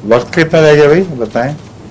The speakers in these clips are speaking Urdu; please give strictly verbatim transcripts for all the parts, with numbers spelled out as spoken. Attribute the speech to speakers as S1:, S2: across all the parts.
S1: وقت کتنا رہ گیا بھائی بتائیں؟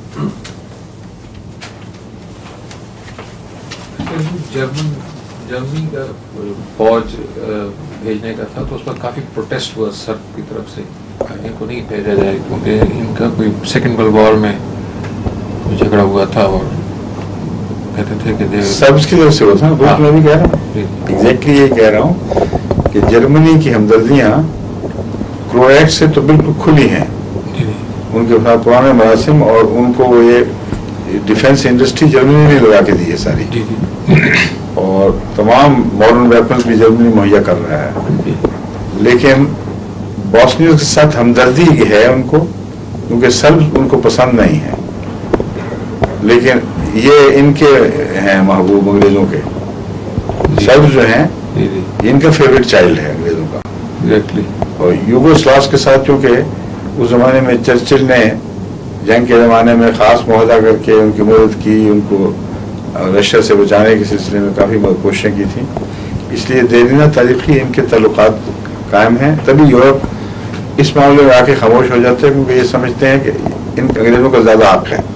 S2: جرمن جرمنی کا فوج بھیجنے کا تھا تو اس پر کافی پروٹیسٹ ہوا سرب کی طرف سے ان کو نہیں بھیجا جائے کیونکہ ان کا کوئی سیکنڈ ورلڈ وار میں جھگڑا ہوا تھا اور کہتے تھے کہ
S1: سربس کی طرف سے ہوا تھا نا. میں بھی کہہ رہا ہوں ایگزیکٹلی یہ کہہ رہا ہوں کہ جرمنی کی ہمدردیاں کرویٹ سے تو بالکل کھلی ہیں. ان کے پرانے مراسم اور ان کو یہ ڈیفینس انڈسٹری جرمنی نے لگا کے دی ہے ساری, اور تمام ماڈرن ویپنز بھی جرمنی مہیا کر رہا ہے. لیکن بوسنیز کے ساتھ ہمدردی ہے ان کو کیونکہ سرب ان کو پسند نہیں ہے, لیکن یہ ان کے ہیں محبوب انگریزوں کے. سرب جو ہیں ان کا فیوریٹ چائلڈ ہے انگریزوں کا. اور یوگوسلاوس کے ساتھ چونکہ اس زمانے میں چرچل نے جنگ کے زمانے میں خاص معاہدہ کر کے ان کی مدد کی, ان کو رشیا سے بچانے کے سلسلے میں کافی کوششیں کی تھیں, اس لیے دیرینہ تاریخی ان کے تعلقات قائم ہیں. تبھی یورپ اس معاملے میں آ کے خاموش ہو جاتے ہیں کیونکہ یہ سمجھتے ہیں کہ ان انگریزوں کا زیادہ حق ہے.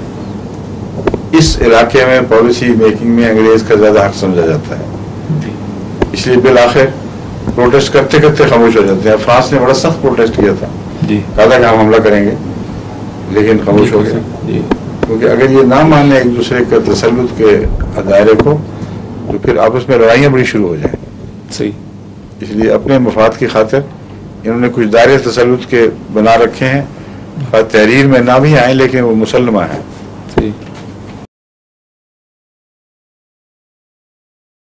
S1: اس علاقے میں پالیسی میکنگ میں انگریز کا زیادہ حق سمجھا جاتا ہے, اس لیے بالآخر پروٹیسٹ کرتے کرتے خاموش ہو جاتے ہیں. فرانس نے بڑا سخت پروٹیسٹ کیا تھا, کہا تھا کہ ہم حملہ کریں گے, لیکن خاموش ہو گئے کیونکہ اگر یہ نہ مانے ایک دوسرے کے تسلط کے دائرے کو تو پھر آپس میں لڑائیاں بڑی شروع ہو جائیں.
S2: صحیح.
S1: اس لیے اپنے مفاد کی خاطر انہوں نے کچھ دائرے تسلط کے بنا رکھے ہیں, تحریر میں نہ بھی آئیں لیکن وہ مسلمہ ہیں.